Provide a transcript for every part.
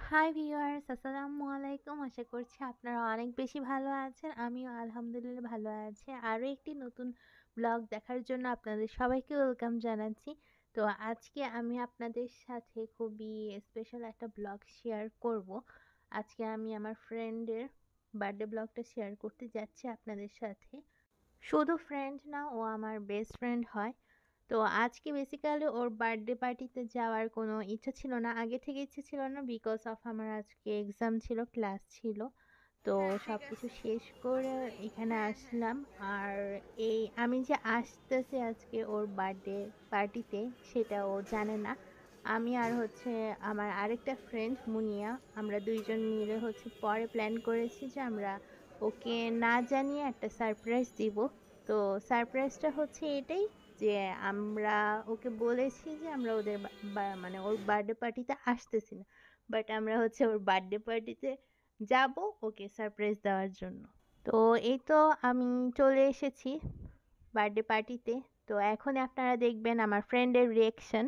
Hi viewers, আসসালামু আলাইকুম। আশা করছি আপনারা অনেক বেশি ভালো আছেন। আমিও আলহামদুলিল্লাহ ভালো আছি। আরও একটি নতুন ব্লগ দেখার জন্য আপনাদের সবাইকে ওয়েলকাম জানাচ্ছি। তো আজকে আমি আপনাদের সাথে খুবই স্পেশাল একটা ব্লগ শেয়ার করব। আজকে আমি আমার ফ্রেন্ডের বার্থডে ব্লগটা শেয়ার করতে যাচ্ছি আপনাদের সাথে। শুধু ফ্রেন্ড না, ও আমার বেস্ট ফ্রেন্ড হয়। তো আজকে বেসিক্যালি ওর বার্থডে পার্টিতে যাওয়ার কোনো ইচ্ছা ছিল না, আগে থেকে ইচ্ছে ছিল না, বিকজ অফ আমার আজকে এক্সাম ছিল, ক্লাস ছিল। তো হ্যাঁ, ঠিক সব কিছু আছে। শেষ করে এখানে হ্যাঁ, হ্যাঁ। আসলাম। আর এই আমি যে আসতেছি আজকে ওর বার্থডে পার্টিতে, সেটা ও জানে না। আমি আর হচ্ছে আমার আরেকটা ফ্রেন্ড মুনিয়া, আমরা দুইজন মিলে হচ্ছে পরে প্ল্যান করেছি যে আমরা ওকে না জানিয়ে একটা সারপ্রাইজ দিব। তো সারপ্রাইজটা হচ্ছে এটাই যে আমরা ওকে বলেছি যে আমরা ওদের মানে ওর বার্থডে পার্টিতে আসতেছি না, বাট আমরা হচ্ছে ওর বার্থডে পার্টিতে যাব ওকে সারপ্রাইজ দেওয়ার জন্য। তো এই তো আমি চলে এসেছি বার্থডে পার্টিতে। তো এখন আপনারা দেখবেন আমার ফ্রেন্ডের রিয়েকশন।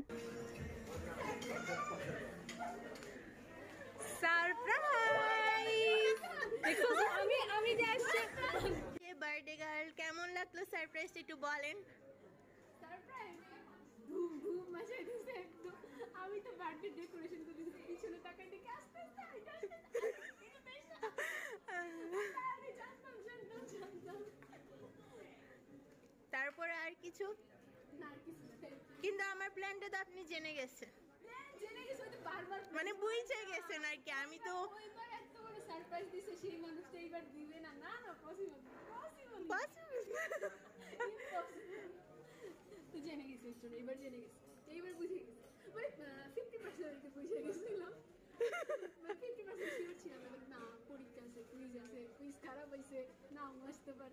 সারপ্রাইজ! দেখছো তো আমি আমি যে আসছে বার্থডে গার্ল, কেমন লাগলো সারপ্রাইজ একটু বলেন। সারপ্রাইজ ধুম ধুম মচাই দিছে একদম। আমি তো বার্থডে ডেকোরেশন করে দিছি, পিছনে তাকাই দেখি আস্তে আস্তে এটা আমি জানতাম তারপরে আর কিছু? না আর কিছু না। কিন্তু আমার প্ল্যানটা তো আপনি জেনে গেছেন, জেনে গেছি, ওই তো বারবার মানে বুঝে গেছেন আর কি। আমি তো ওইবার এত বড় সারপ্রাইজ দিছে, সেই মানুষটা এইবার দিবে না। না না, পসিবল পসিবল তুই জেনে গেছিস, এইবার জেনে গেছিস, এইবার বুঝে গেছিস। মানে 50% বুঝে গেছিলাম, 50% শিওর ছিলাম না। পরীক্ষা আছে, কুইজ আছে, কুইজ খারাপ হয়েছে, নাও আসতে পারে।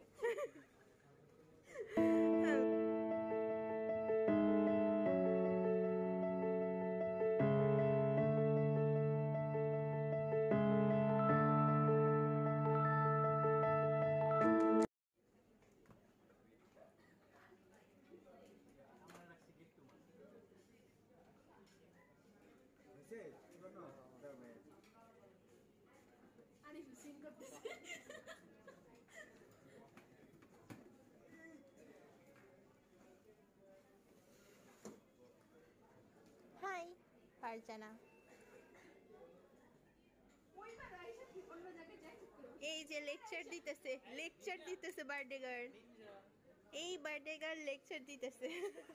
আরে সিন করতেছে। হাই ফারজানা, ওইবার আইসা কি অন্য জায়গায় যাই ঠিক করে। এই যে লেকচার দিতেছে বার্থডে গার্ল, এই বার্থডে গার্ল লেকচার দিতেছে।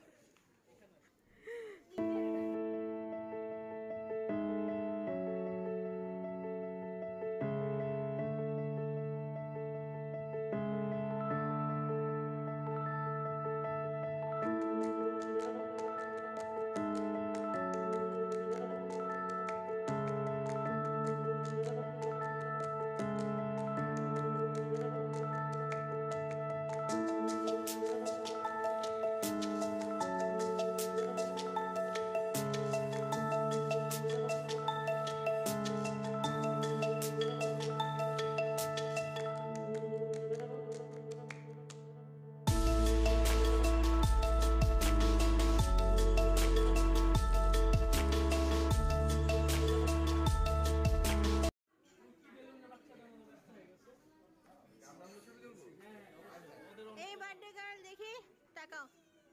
এই বার্থডে গার্ল দেখি, তাকাও।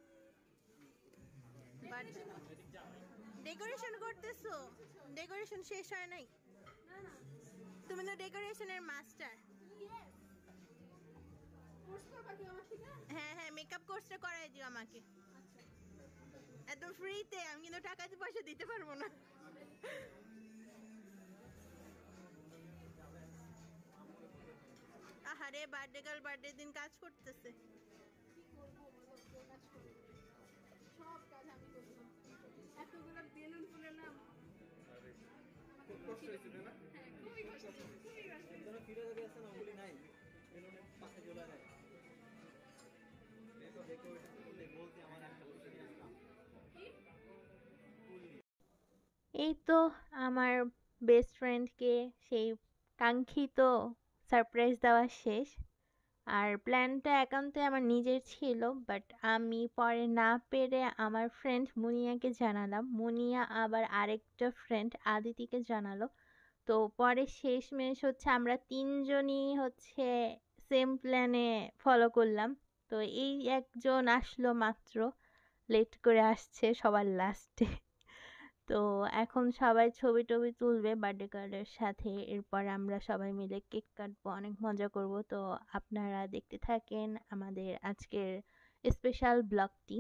ডেকোরেশন করতেছো? ডেকোরেশন শেষ হয় নাই? না না, তুমি তো ডেকোরেশনের মাস্টার। ইয়েস, কোর্স করবা কি আমার থেকে? হ্যাঁ হ্যাঁ, মেকআপ কোর্সটা করাই দিও আমাকে আচ্ছা, একদম ফ্রিতে। আমি কিন্তু টাকা দিয়ে পয়সা দিতে পারবো না। আহারে, বার্থডে গার্ল বার্থডে দিন কাজ করতেছে। কি করবো বলো, কে কাজ করবো? সব কাজ আমি করবো। এতগুলো বেলুন ফুলালাম। খুব কষ্ট হয়েছিল না? হ্যাঁ, খুবই কষ্ট, খুবই কষ্ট। যেন ফিরে আসছে না, ওগুলি নাই, বেলুনের পাশে ঝোলা নাই। এই তো ডেকোরেশন করলে বলতে আমার একটা বসে দিয়ে আসলাম। কি? এই তো আমার বেস্ট ফ্রেন্ডকে সেই কাঙ্ক্ষিত সারপ্রাইজ দেওয়া শেষ। আর প্ল্যানটা একান্তই আমার নিজের ছিল, বাট আমি পরে না পেরে আমার ফ্রেন্ড মুনিয়াকে জানালাম। মুনিয়া আবার আরেকটা ফ্রেন্ড আদিতিকে জানালো। তো পরে শেষমেশ হচ্ছে আমরা ৩ জনই হচ্ছে সেম প্ল্যানে ফলো করলাম। তো এই একজন আসলো মাত্র, লেট করে আসছে সবার লাস্টে। তো এখন সবাই ছবি-টবি তুলবে বার্থডে গার্লের সাথে। এরপর আমরা সবাই মিলে কেক কাটবো, অনেক মজা করব। তো আপনারা দেখতে থাকেন আমাদের আজকের স্পেশাল ব্লগটি।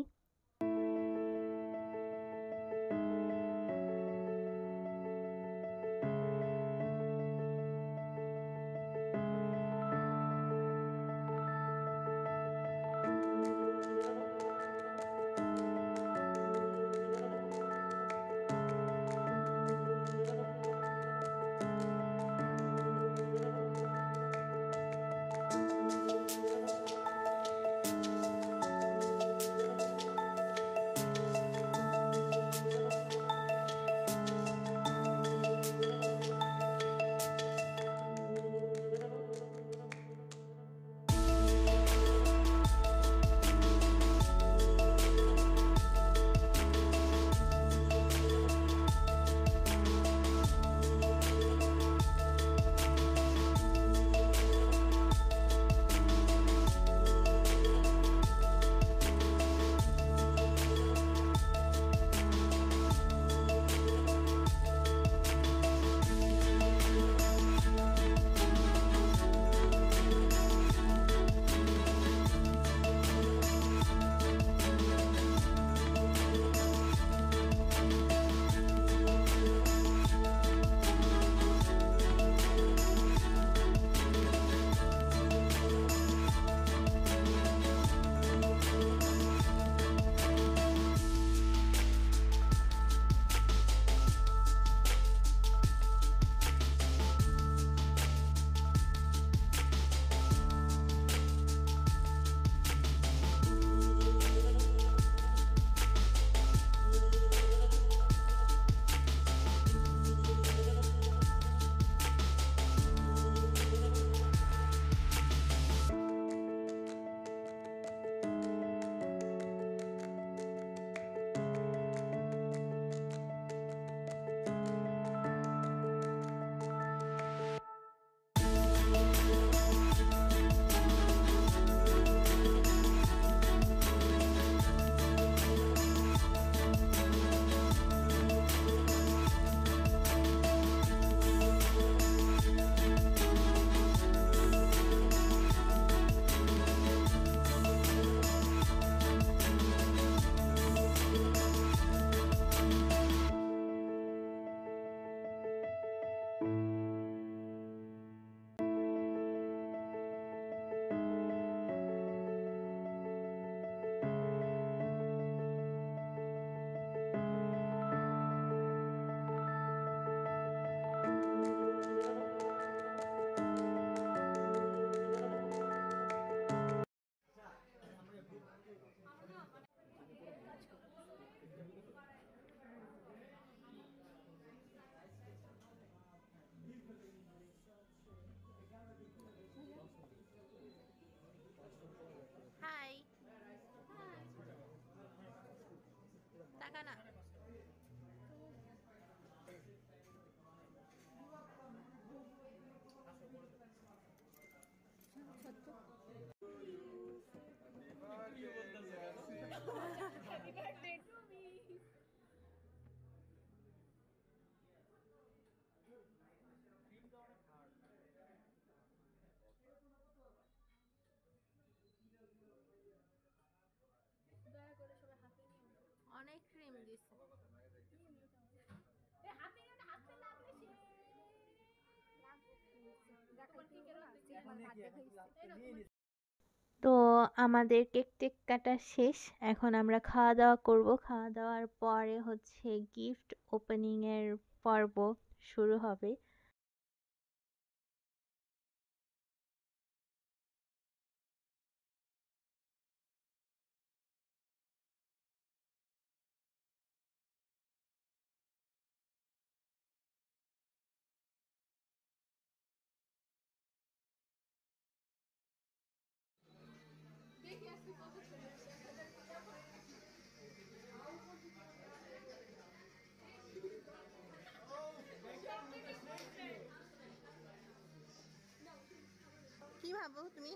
হাই, টাকা না। দয়া করে সবাই হাতে নিয়ে অনেক ক্রিম দিছে। হাতে হাতে লাগলে সে তো আমাদের কেক টেক কাটা শেষ। এখন আমরা খাওয়া দাওয়া করব। খাওয়া দাওয়ার পরে হচ্ছে গিফট ওপেনিং এর পর্ব শুরু হবে। দেখি আজকে কত চলে আসে খাবো তুমি?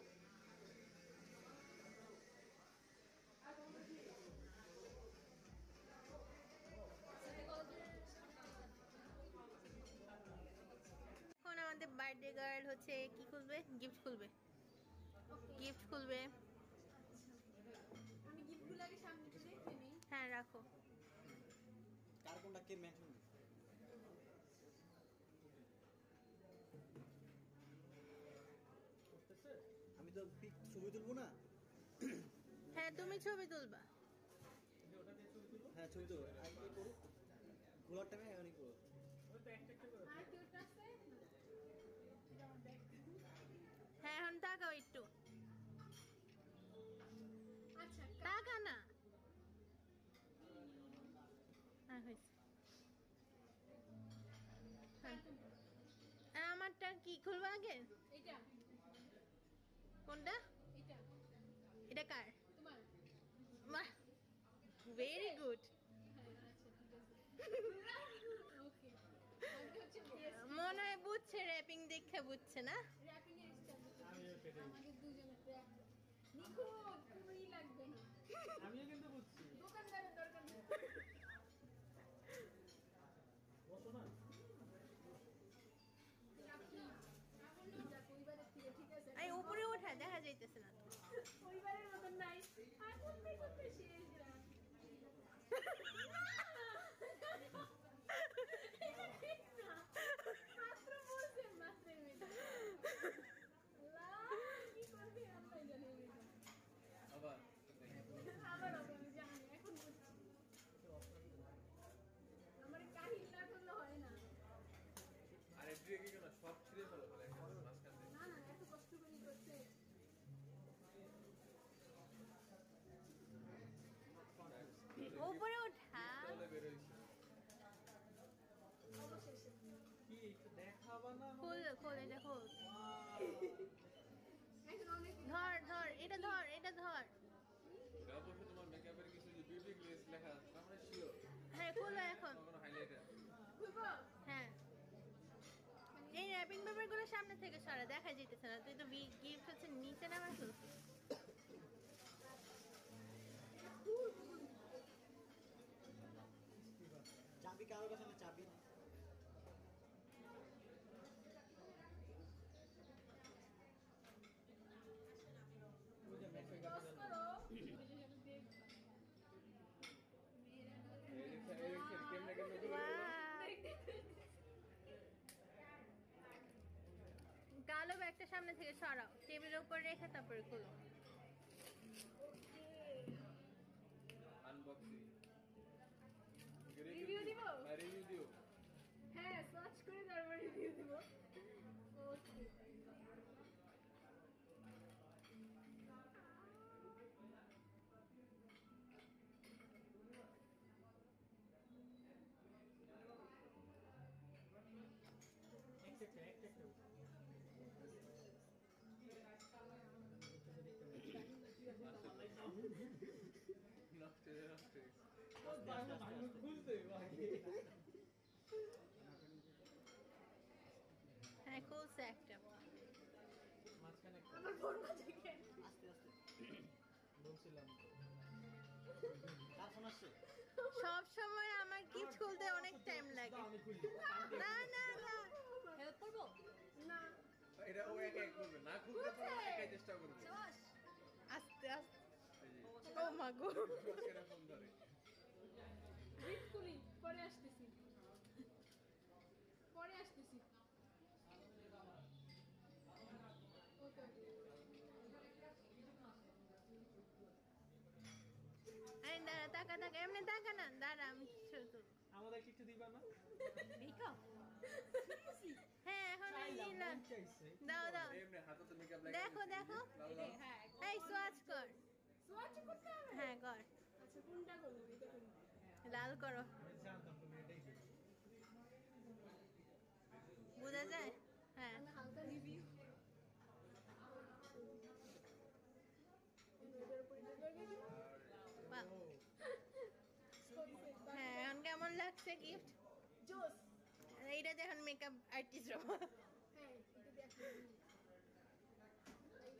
এখন আমাদের বার্থডে গার্ল হচ্ছে কি খুলবে? গিফট খুলবে। গিফট খুলবে। আমি গিফটগুলো আগে সামনে তো দেখে নিই। হ্যাঁ রাখো। কার কোনটা কে মেনশন করতেছে? আমি তো পিক ছবি তুলবো না। হ্যাঁ তুমি ছবি তুলবা। হ্যাঁ ছবি তুলবো। আর কি করব? ঘোলার টাইমে এখনই করব। আর কি ওটা আছে? এটা আমার ব্যাগ। হ্যাঁ এখন তাকাও একটু। আচ্ছা টাকা না। হ্যাঁ হয়েছে। হ্যাঁ। আর আমারটা কি খুলবো আগে? এটা কোনটা? এটা এটা কার? তোমার। বাহ ভেরি গুড। হ্যাঁ আচ্ছা ঠিক আছে। ওকে আমি হচ্ছে ড্রেস মনে হয় বুঝছে, র্যাপিং দেখে বুঝছে না? র‍্যাপিং এর স্টাইল আমাদের দুজনের র‍্যাপ নিখুঁত কোনোই লাগবে না। আমিও কিন্তু বুঝছি। দোকানদারের দরকার নেই। বসো না। আপনি এটা পরিবারের থেকে ঠিক আছে। এই উপরে ওঠা দেখা যাইতেছে না তো। পরিবারের মতন নাই। আর করতে করতে শেষ রাত। এটা ঠিক না। মাত্র বলছেন মাত্রই মেয়েটা। আল্লাহ, কি করবে আল্লাহ জানে মেয়েটা। আবার আবার হবে আমি জানি এখন বুঝছি। আমার কাহিল না করলে হয় না। আর এদিকে কি কেন সব ছিঁড়ে ফেলো বলে মাঝখান থেকে না না এত কষ্ট করে করছে। উপরে ওঠা। তাহলে বের হইছে অবশেষে কি একটু দেখাবা না? খোল খোল এটা খোল। এখন অনেক ধর ধর এটা ধর এটা ধর। অবশ্যই তোমার মেকআপের কিছু যে বিউটি গ্লেজ লেখা আছে আমরা শিওর হ্যাঁ খোলো এখন। কোনো হাইলাইটার খুলবো। হ্যাঁ এই র্যাপিং পেপার গুলো সামনে থেকে সরা, দেখা যেতেছে না। তুই তো গিফট হচ্ছে নিচে নামা ফেলছিস। চাবি কারোর কাছে না চাবি? দশ করো। কেমনে কেমনে করে কালো ব্যাগটা সামনে থেকে সরাও, টেবিলের উপর রেখে তারপরে খুলো। আনবক্সিং Review দিব? রিভিউ দিও হ্যাঁ সার্চ করে তারপর রিভিউ দিব। ওকে নষ্ট নষ্ট হ্যাঁ খুলছে একটা। আমার ফোন থেকে আস্তে আস্তে বলছিলাম কার ফোন আসছে? সব সময় আমার গিফট খুলতে অনেক টাইম লাগে। না না না হেল্প করবো না এটা ও একা এক করবে না খুলতে পারলে একাই চেষ্টা করবে আস্তে আস্তে। এই যে ও মা গো কেন ফোন ধরে গিফট খুলি পরে আসতেছি পরে আসতেছি ওকে আরে দাঁড়া, তাকা তাকা, এমনি তাকা না, দাঁড়া আমি ছবি তুলবো। আমাদের কিছু দিবা না? হ্যাঁ এখন আমি নিলাম। চাইছে দাও দাও, এমনি হাতে তো মেকআপ দেখো দেখো। লাল লাল এই সোয়াচ কর। সোয়াচ করতে হবে হ্যাঁ কর, আচ্ছা কোনটা করব এটা করব লাল করো। আমি জানতাম তুমি এটাই দিবে। বোঝা যায়? হ্যাঁ আমি হালকা রিভিউ এটার উপর এটা করে দিব বাহ। হ্যাঁ এখন কেমন লাগছে গিফট? জোস এইটা দেখুন মেকআপ আর্টিস্ট। হ্যাঁ এটা দেখো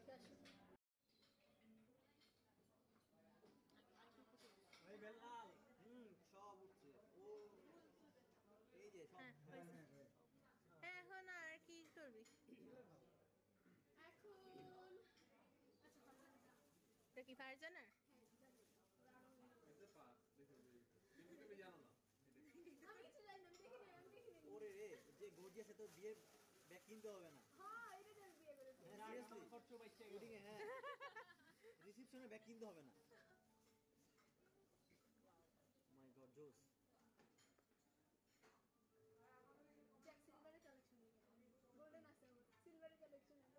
হ্যাঁ হয়েছে। হ্যাঁ এখন আর কি করবি? এখন আচ্ছা এটা কি ফারজানার? এতে পাস দেখো কিন্তু তুমি জানো না আমি কিছু জানি না, আমি দেখি নাই। ওরে রে, যে গর্জিয়াস এ তো বিয়ের ব্যাগ কিনতে হবে না। হ্যাঁ এটা আমি বিয়ে করেছি। সিরিয়াসলি খরচ বাইছে ওয়েডিং এ, হ্যাঁ রিসেপশনে ব্যাগ কিনতে হবে না। মাই গড, জোস। জ্যাক সিলভারের কালেকশন নিয়ে গোল্ডেন আছে, সিলভারের কালেকশন আছে।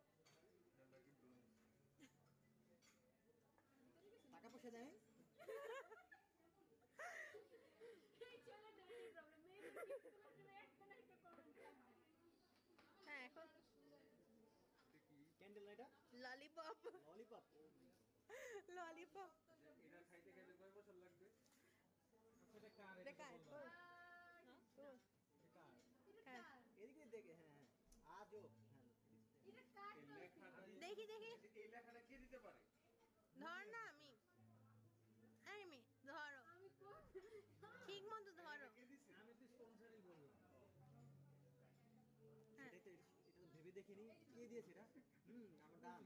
টাকা পয়সা দেয়? এই চলে দাঁড়িয়ে প্রবলেম মেয়েদের গিফট করার জন্য একটা না একটা কমেন্ট থাকবে। হ্যাঁ এখন ক্যান্ডেল না এটা? Lollipop lollipop. ললিপপ এটা খাইতে খাইতে কয় বছর লাগবে এটা কার? এটা কার? তোর? তোর? এটা কার? কার? এদিকে দেখে, হ্যাঁ আজও, হ্যাঁ এটা কার এই তো? লেখাটা দেখি দেখি এই লেখাটা কে দিতে পারে ধর না আমি ধরো আমি কোন ঠিক মতো ধরো। কে দিছে আমি তো স্পন্সরই বলবো। হ্যাঁ এটা তো ভেবে দেখিনি কে দিয়েছে এটা। আমার দাম।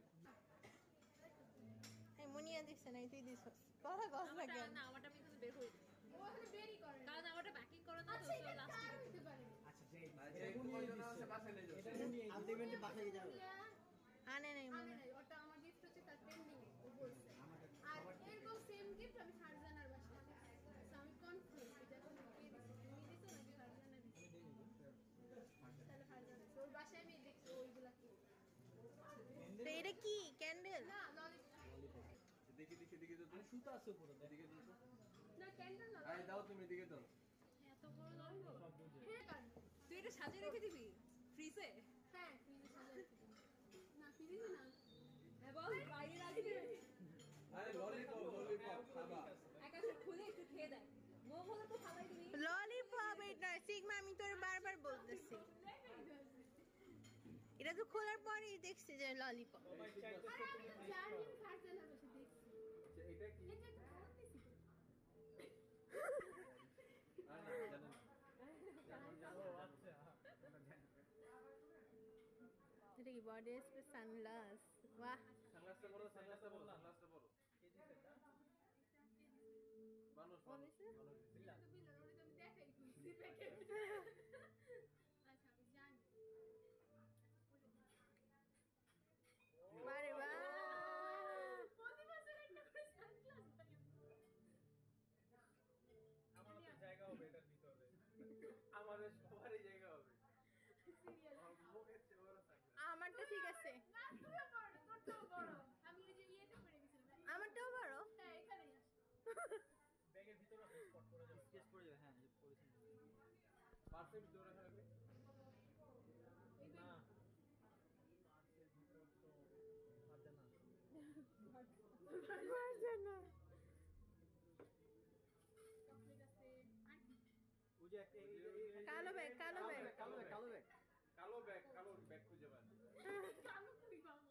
এই মুনিয়া দিচ্ছে না, তুই দিছস। কথা কস না কেন? না আমারটা আমি কিন্তু বের করি ও এখানে বেরি করে কারণ আমারটা প্যাকিং করে না আচ্ছা এটা কার হতে পারে? আচ্ছা সেই আচ্ছা এই কয়জন আছে বাসায় নিয়ে যাচ্ছে আলটিমেটলি বাসায় যাবে। আনে নাই আনে মনে হয়। নাই, ওটা আমার গিফট হচ্ছে তার পেন্ডিং এ, ও বলছে। আর এরকম সেম গিফট আমি ফারজানার বাসায় আছে। আমি কনফিউজ এটা এখন কে দিছে, তুমি দিছো নাকি ফারজানা দিছে? তাহলে ফারজানা দিছে। ওর বাসায় আমি দেখছি ওইগুলা কি তো এটা কি ক্যান্ডেল? না ললিপপ দেখি দেখি দেখি তো তুমি সুতা আছে উপরে। এদিকে দাও তো না ক্যান্ডেল না আরে দাও তুমি এদিকে দাও এত বড় লম্বা হ্যাঁ কার তুই এটা সাজিয়ে রেখে দিবি ফ্রিজে হ্যাঁ ফ্রিজে সাজাই না ফ্রিজে না এবং বাইরে রাখি দিবি আরে ললিপপ ললিপপ খাবা একা সব খুলে একটু খেয়ে দেয় মোম হলে তো খাওয়াই দিবি ললিপপ এটা সিগমা, আমি তোর বারবার বলতেছি। এটা তো খোলার পরেই দেখছি যে ললিপপ। আরে আমি তো জানি ফারজানা বসে দেখছি আচ্ছা এটা কি এটা কোন দিছি না না জানেন এটা কি বডি স্প্রে সানগ্লাস? বাহ সানগ্লাসটা বড় সানগ্লাসটা বড় সানগ্লাসটা বড় মানুষ মানুষ এটা তো বিল ওরে তো আমি দেখাই খুঁজছি প্যাকেট আচ্ছা আমি জানি বারে বাহ প্রতি বছর একটা করে সানগ্লাস বানিয়ে আমাদের জায়গা হবে এটার ভিতরে। আমাদের সবারই জায়গা হবে সিরিয়াল মুখের চেয়ে বড় সানগ্লাস আমারটা ঠিক আছে, না তুইও বড় তোরটাও বড় আমি ওই যে ইয়েতে পড়ে গেছিলাম আমারটাও বড়। হ্যাঁ এখানেই আসে ব্যাগের ভিতরে স্পট করে যাবে, স্কেচ করে যাবে। হ্যাঁ এই পলিথিন পার্সেল ভিতরে রাখা লাগবে না পার্সের ভিতর তো আছে না। চকলেট আছে আর কি ওই যে একটা কালো ব্যাগ, কালো ব্যাগ। কালো ব্যাগ, কালো ব্যাগ। কালো ব্যাগ খুঁজে পান কালো কই পাবো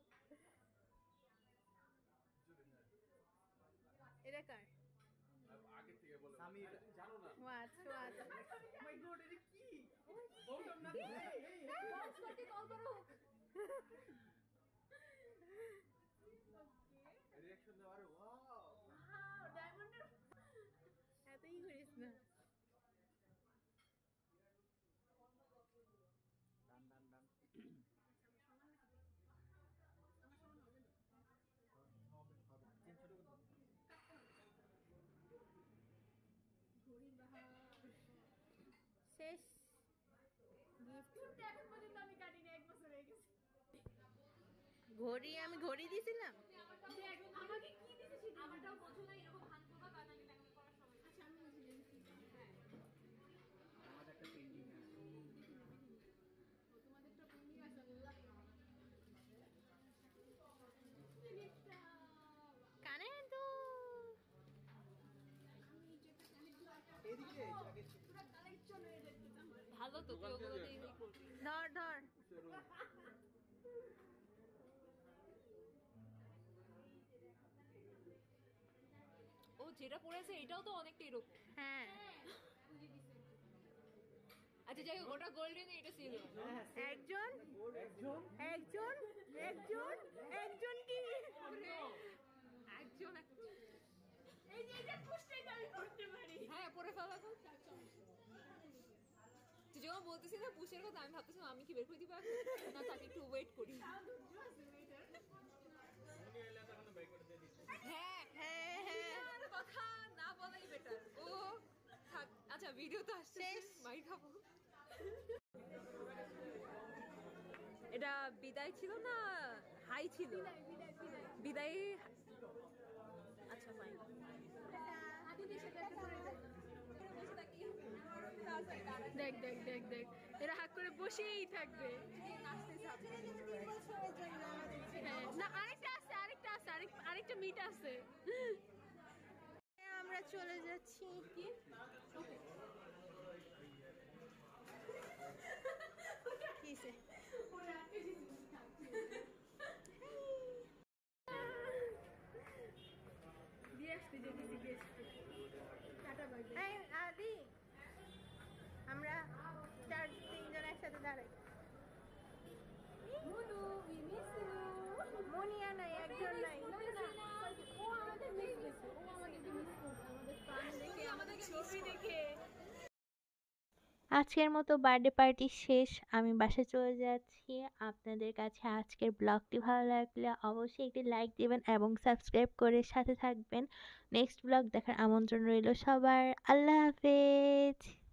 এটা কার? আগে থেকে বলে আমি আরে, তুমি জানো না ওয়াচ ওয়াচ। মাই গড এটা কি বক্স করতে কল করো ওকে রিঅ্যাকশন দাও আরে ওয়াও ওয়াও ডায়মন্ডের এতই করিস না। ডান ডান ডান। সমান নাকি আমার সমান হবে না হবে হবে। চেন ছোট করে দাও। ঘড়ির বাহার শেষ গিফট। কিন্তু এখন পর্যন্ত আমি কাটিনি, 1 বছর হয়ে গেছে ঘড়ি, আমি ঘড়ি দিছিলাম। দেখ আমাকে কি দিতে সেটা আমারটাও বোঝো না এরকম হাত পোকা কারণ আমি প্যাকিং করার সময় আচ্ছা আমি বুঝি না কি আমাদের একটা পেন্ডিং আছে। ও তোমাদেরটা পেন্ডিং আছে আল্লাহ জিনিসটা কানে তো আমি যেটা কানে এদিকে আগে পুরো কালেকশন হয়ে যাচ্ছে আমার ভালো তো তুই ওগুলো দিয়ে এই করবি ধর ধর। শুরু ও যেটা পড়েছে এটাও তো অনেকটা এরকম হ্যাঁ হ্যাঁ বুঝে দিছে আচ্ছা যাই হোক ওটা গোল্ডেন এটা সিলভার একজন একজন একজন একজন কি একজন এই যে এটা পুষটাই আমি করতে পারি হ্যাঁ পরে ফেলা তো তুই যখন বলতেছিস না পুষের কথা আমি ভাবতেছিলাম আমি কি বের করে দিব এখন না তাকে একটু ওয়েট করি হ্যাঁ হ্যাঁ হ্যাঁ আর কথা না বলাই বেটার ও থাক আচ্ছা ভিডিও তো আসছে শেষ। মাই খাবো এটা বিদায় ছিল না হাই ছিল বিদায় আচ্ছা ফাইন দেখ দেখ দেখ দেখ এরা হাত করে বসেই থাকবে হ্যাঁ না আরেকটা আছে আরেকটা মিট আছে আমরা চলে যাচ্ছি কিসে দিয়ে আসতে যেতেছি গেস্ট টাটা বাই এই আদি আমরা তিনজন একসাথে দাঁড়াই মুনু উই মিস ইউ মনিয়া নাই একজন নাই ও আমাদের মিস গেছে ও আমাদেরকে মিস করবে আমাদের প্রাণ দেখে আমাদেরকে ছবি দেখে আজকের মতো বার্থডে পার্টি শেষ আমি বাসায় চলে যাচ্ছি আপনাদের কাছে আজকের ব্লগটি ভালো লাগলে অবশ্যই একটি লাইক দিবেন এবং সাবস্ক্রাইব করে সাথে থাকবেন নেক্সট ব্লগ দেখার আমন্ত্রণ রইল সবার আল্লাহ হাফেজ